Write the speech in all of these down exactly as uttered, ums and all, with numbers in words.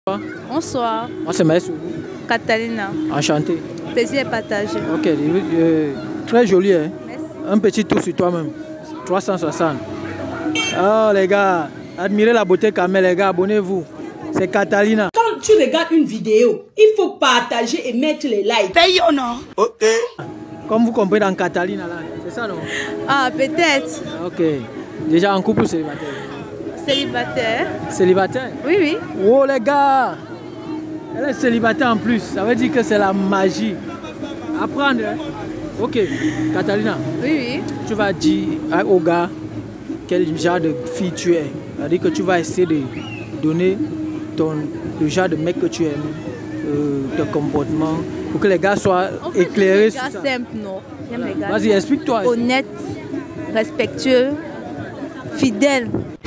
Bonsoir. Moi c'est Maïs. Catalina. Enchanté. Plaisir partagé. Ok, euh, très joli hein. Merci. Un petit tour sur toi-même. trois cent soixante. Oh les gars, admirez la beauté quand même les gars, abonnez-vous. C'est Catalina. Quand tu regardes une vidéo, il faut partager et mettre les likes. Paye ou non? Ok. Comme vous comprenez dans Catalina là, c'est ça non? Ah, peut-être. Ok. Déjà en couple ou célibataire? Célibataire. Célibataire? Oui, oui. Oh les gars, elle est célibataire en plus. Ça veut dire que c'est la magie. Apprendre. Hein? Ok, Catalina. Oui, oui. Tu vas dire au gars quel genre de fille tu es. C'est-à-dire que tu vas essayer de donner ton, le genre de mec que tu aimes, euh, ton comportement, pour que les gars soient En fait, éclairés j'aime les sur gars ça. simples, non. J'aime les gars Vas-y, explique-toi. honnêtes, respectueux, fidèles.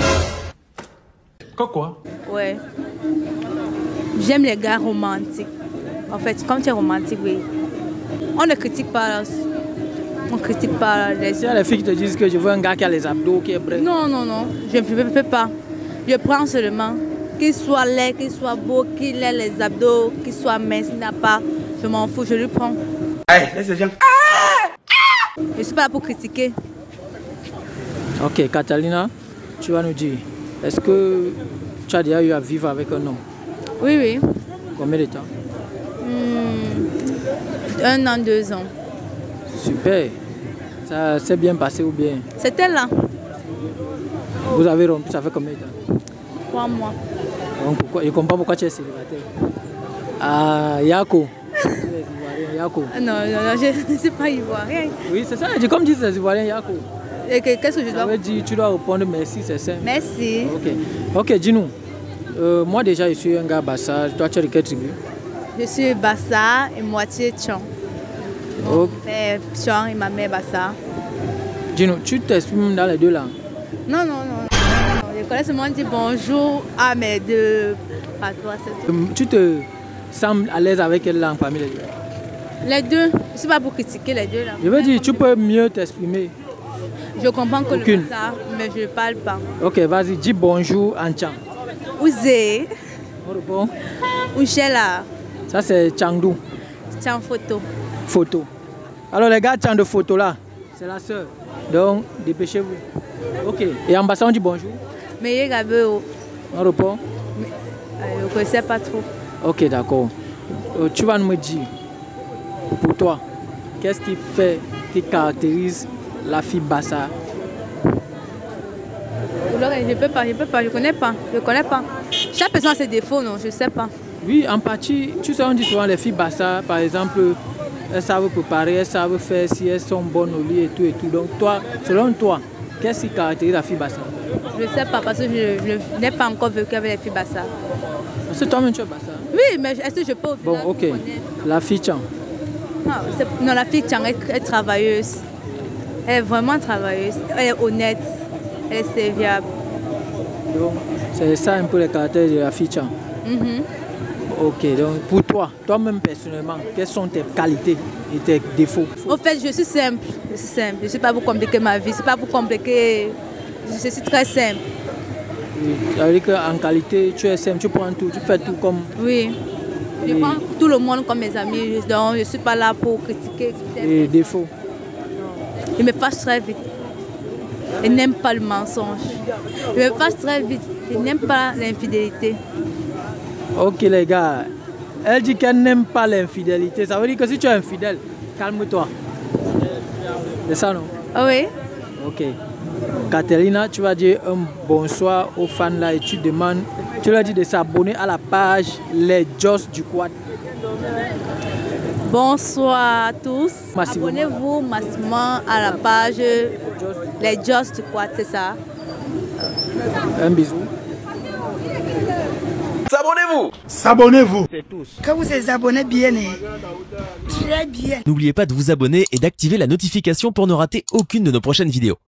Quoi quoi? Ouais. J'aime les gars romantiques. En fait, quand tu es romantique, oui. On ne critique pas. On critique pas les... Il y a les filles qui te disent que je veux un gars qui a les abdos, qui est prêt. Non, non, non. Je ne peux pas. Je prends seulement. Qu'il soit laid, qu'il soit beau, qu'il ait les abdos, qu'il soit mince, il n'a pas. Je m'en fous, je lui prends. Hey, laisse gens. Je ne suis pas là pour critiquer. Ok, Catalina, tu vas nous dire, est-ce que tu as déjà eu à vivre avec un homme? Oui, oui. Combien de temps? Hmm, un an, deux ans. Super. Ça s'est bien passé ou bien? C'était là. Vous avez rompu, ça fait combien de temps? Trois mois. Donc pourquoi, je ne comprends pas pourquoi tu es célibataire. Ah, Yako. Yako. Non, non, non, je ne suis pas ivoirien. Oui, c'est ça. Comme disent les Ivoiriens, Yako. Et qu'est-ce que je dois... Ça veut dire, tu dois répondre merci, c'est simple. Merci. Ok. Ok, dis-nous. Euh, moi déjà, je suis un gars Bassa. Toi, tu es de quelle tribu? Je suis Bassa et moitié Tchon. Mon Ok. père Tchon et ma mère Bassa. Dis-nous, tu t'exprimes dans les deux langues? Non, non, non. non. Je connais seulement dire bonjour à mes deux patois. Euh, Tu te sens à l'aise avec quelle langue parmi les deux? Les deux. Je ne suis pas pour critiquer les deux là. Je veux dire, tu peux mieux t'exprimer. Je comprends que Aucune. le Bassa, mais je ne parle pas. Ok, vas-y, dis bonjour en Tchang. Ouzé, On répond. Ouchela, Ça, c'est Tchangdou. Tchang photo. Photo. Alors, les gars, Tchang de photo là, c'est la sœur. Donc, dépêchez-vous. Ok. Et en Bassa, on dit bonjour. Mais Gabeo, On répond. je ne connaissais pas trop. Ok, d'accord. Euh, tu vas me dire, pour toi, qu'est-ce qui fait, qui caractérise la fille Bassa? Je ne peux pas, je ne peux pas, je ne connais pas. Je connais pas. Chaque personne a ses défauts, non, je ne sais pas. Oui, en partie, tu sais, on dit souvent les filles Bassa, par exemple, elles savent préparer, elles savent faire si elles sont bonnes au lit et tout et tout. Donc, toi, selon toi, qu'est-ce qui caractérise la fille Bassa? Je ne sais pas parce que je, je n'ai pas encore vécu avec les filles Bassa. Parce que toi-même, tu es Bassa. Oui, mais est-ce que je peux au Bon, final ok. connaître? La fille Tchang. Non, c'est- non, la fille Tchang est, est travailleuse. Elle est vraiment travailleuse. Elle est honnête. Elle est serviable. Donc, c'est ça un peu le caractère de la fille Tchang. Mhm. Ok, donc pour toi, toi-même personnellement, quelles sont tes qualités et tes défauts? Au fait, je suis simple. Je suis simple. Je ne suis pas pour compliquer ma vie. Je ne suis pas pour compliquer. Je suis très simple. Oui, ça veut dire qu'en qualité, tu es simple, tu prends tout, tu fais tout comme... Oui. Je Et- prends tout le monde comme mes amis. Donc, je ne suis pas là pour critiquer. Et défauts. Je me fâche très vite. Je n'aime pas le mensonge. Je me fâche très vite. Je n'aime pas l'infidélité. Ok les gars, elle dit qu'elle n'aime pas l'infidélité. Ça veut dire que si tu es infidèle, calme-toi. C'est ça non? Ah oui? Ok. Catalina, tu vas dire un bonsoir aux fans là et tu demandes, tu leur dis de s'abonner à la page Les Joss du Quad. Bonsoir à tous. Massivement. Abonnez-vous massivement à la page Les Joss du Quad, c'est ça? Un bisou. Abonnez-vous. S'abonnez-vous. C'est tous. Que vous vous abonnez bien, hein? Très bien. N'oubliez pas de vous abonner et d'activer la notification pour ne rater aucune de nos prochaines vidéos.